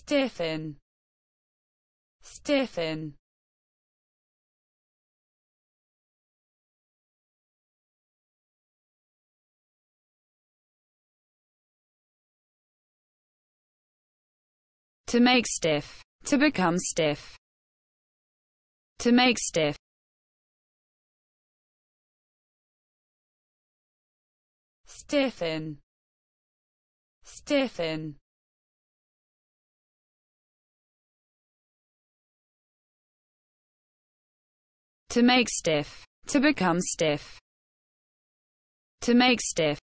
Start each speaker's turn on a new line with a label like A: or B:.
A: stiffen, stiffen. To make stiff, to become stiff. To make stiff. Stiffen, stiffen. To make stiff, to become stiff. To make stiff.